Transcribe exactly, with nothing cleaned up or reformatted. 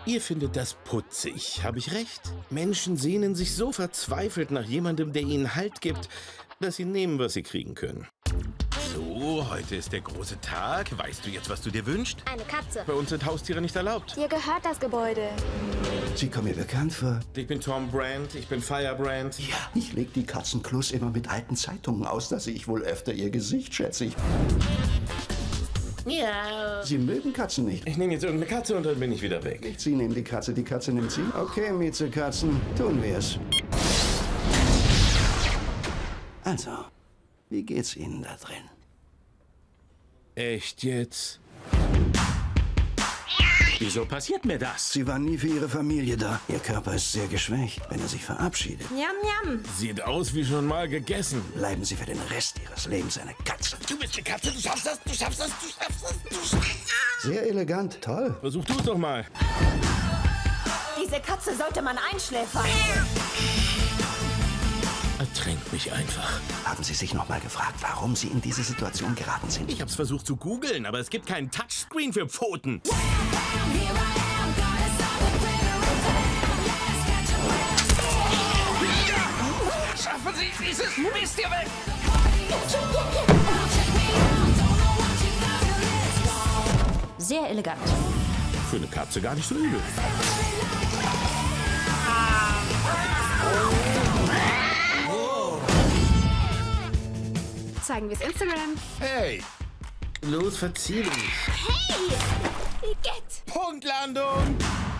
Ihr findet das putzig, habe ich recht? Menschen sehnen sich so verzweifelt nach jemandem, der ihnen Halt gibt, dass sie nehmen, was sie kriegen können. So, heute ist der große Tag. Weißt du jetzt, was du dir wünschst? Eine Katze. Bei uns sind Haustiere nicht erlaubt. Dir gehört das Gebäude. Sie kommen mir bekannt vor. Ich bin Tom Brand, ich bin Firebrand. Ja, ich leg die Katzenklos immer mit alten Zeitungen aus, da sehe ich wohl öfter ihr Gesicht, schätze ich. Ja. Sie mögen Katzen nicht. Ich nehme jetzt irgendeine Katze und dann bin ich wieder weg. Nicht Sie nehmen die Katze, die Katze nimmt Sie. Okay, Miezekatzen, tun wir's. Also, wie geht's Ihnen da drin? Echt jetzt? Wieso passiert mir das? Sie waren nie für Ihre Familie da. Ihr Körper ist sehr geschwächt, wenn er sich verabschiedet. Yum, yum. Sieht aus wie schon mal gegessen. Bleiben Sie für den Rest Ihres Lebens eine Katze. Du bist eine Katze, du schaffst das, du schaffst das, du schaffst das, du schaffst das. Sehr elegant, toll. Versuch du es doch mal. Diese Katze sollte man einschläfern. Ertränkt mich einfach. Haben Sie sich noch mal gefragt, warum Sie in diese Situation geraten sind? Ich hab's versucht zu googeln, aber es gibt keinen Touchscreen für Pfoten. Schaffen Sie dieses Mist hier weg! Sehr elegant. Für eine Katze gar nicht so übel. Zeigen wir es Instagram. Hey! Los, verzieh dich. Hey! Igitt! Punktlandung!